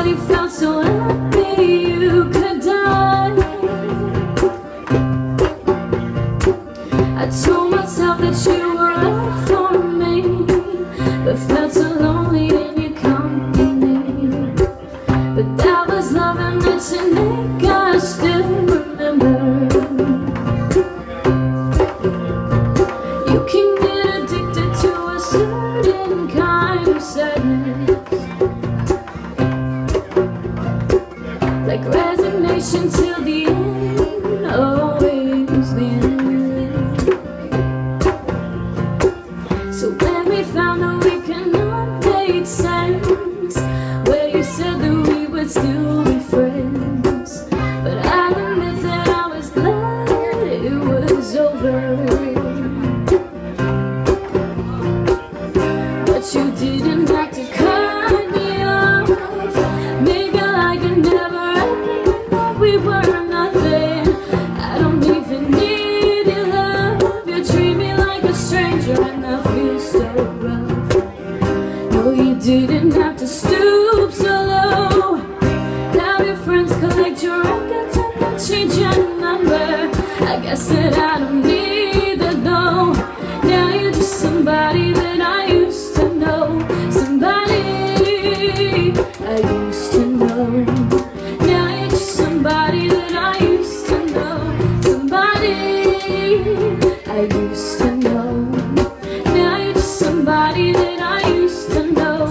Everybody felt so happy you could die. I told myself that you were out for me, but felt so lonely in your company. But that was love and it's unique, I still remember. You can get addicted to a certain kind of sadness, like resignation till the end, always the end. So when we found that we cannot make sense, well, you said that we would still be friends, but I'll admit that I was glad it was over. But you didn't have to cut me off, make it like it never happened, but we were nothing. I don't even need your love, you treat me like a stranger and I feel so rough. No, you didn't have to stoop so low, have your friends collect your records and then change your number. I guess that I don't need that though. Now you're just somebody that I used to know, somebody I used to know. Now you're just somebody that I used to know, somebody I used to know. Now you're just somebody that I used to know.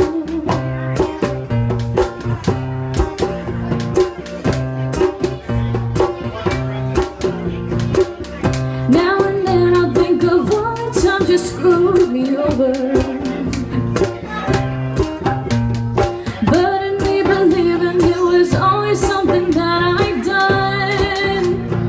Now and then I think of all the times you screwed me over, but in me believing it was always something that I'd done.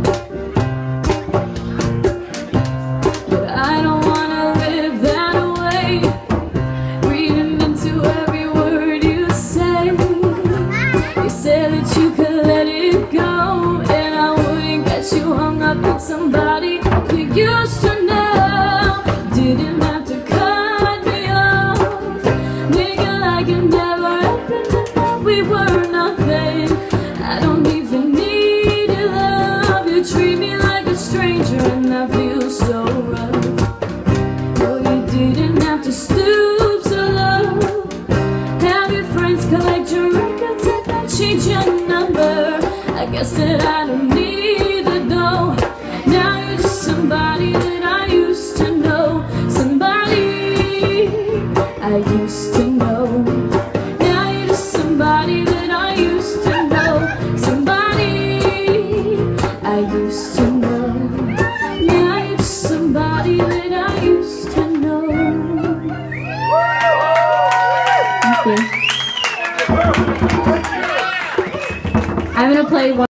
But I don't wanna live that way, reading into every word you say. You said that you could let it go, and I wouldn't get you hung up on somebody you used to know. Didn't have to cut me off, make it like it never happened and that we were nothing. I don't even need your love, you treat me like a stranger and I feel so rough. No, you didn't have to stoop so low, have your friends collect your records and then change your number. I guess that I don't need it though. Now you're just somebody that I used to know, somebody I used to know. Now you're just somebody that I used to know, somebody I used to know. Now you're just somebody that I used to know. Thank you. I'm gonna play one.